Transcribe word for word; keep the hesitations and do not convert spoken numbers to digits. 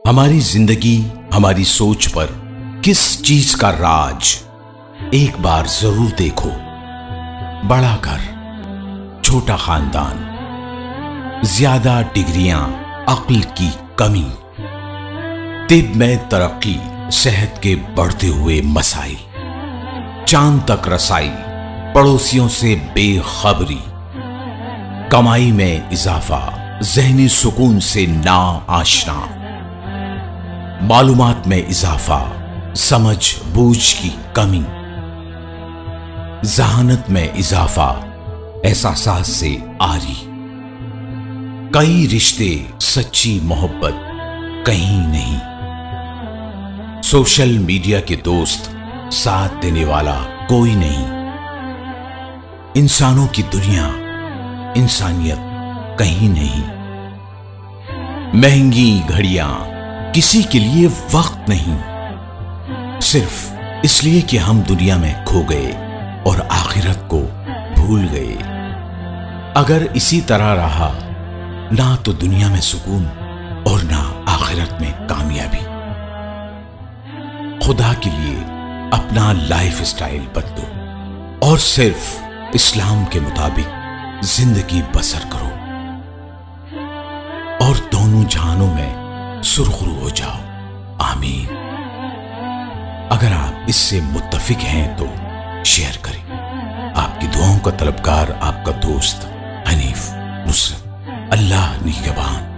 हमारी जिंदगी, हमारी सोच पर किस चीज का राज, एक बार जरूर देखो। बड़ा घर, छोटा खानदान, ज्यादा डिग्रियां, अक्ल की कमी, तिब में तरक्की, सेहत के बढ़ते हुए मसाइल, चांद तक रसाई, पड़ोसियों से बेखबरी, कमाई में इजाफा, जहनी सुकून से ना आशना, मालूमात में इजाफा, समझ बूझ की कमी, जहानत में इजाफा, एहसास से आरी, कई रिश्ते, सच्ची मोहब्बत कहीं नहीं, सोशल मीडिया के दोस्त, साथ देने वाला कोई नहीं, इंसानों की दुनिया, इंसानियत कहीं नहीं, महंगी घड़ियां, किसी के लिए वक्त नहीं, सिर्फ इसलिए कि हम दुनिया में खो गए और आखिरत को भूल गए। अगर इसी तरह रहा, ना तो दुनिया में सुकून और ना आखिरत में कामयाबी। खुदा के लिए अपना लाइफ स्टाइल बदलो और सिर्फ इस्लाम के मुताबिक जिंदगी बसर करो और दोनों जहानों में सुरखरू हो जाओ। आमीन। अगर आप इससे मुत्तफिक हैं तो शेयर करें। आपकी दुआओं का तलबगार आपका दोस्त हनीफ नुसरत। अल्लाह निगहबान।